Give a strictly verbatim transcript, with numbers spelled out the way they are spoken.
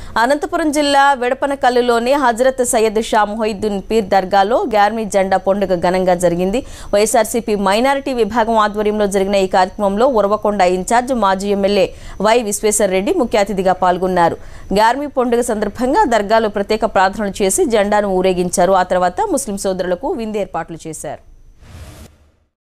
అనంతపురం జిల్లా విడపనకల్లులోని హజరత్ సయ్యద్ షా మొహిద్దీన్ పీర్ దర్గాలో గార్మీ జెండా పండుగ ఘనంగా జరిగింది. వైఎస్ఆర్సీపీ మైనారిటీ విభాగం ఆధ్వర్యంలో జరిగిన ఈ కార్యక్రమంలో ఉరవకొండ ఇన్ఛార్జ్ మాజీ ఎమ్మెల్యే వై విశ్వేశ్వర్ రెడ్డి ముఖ్య అతిథిగా పాల్గొన్నారు. గార్మీ పండుగ సందర్భంగా దర్గాలో ప్రత్యేక ప్రార్థనలు చేసి జెండాను ఊరేగించారు. ఆ తర్వాత ముస్లిం సోదరులకు విందు ఏర్పాట్లు చేశారు.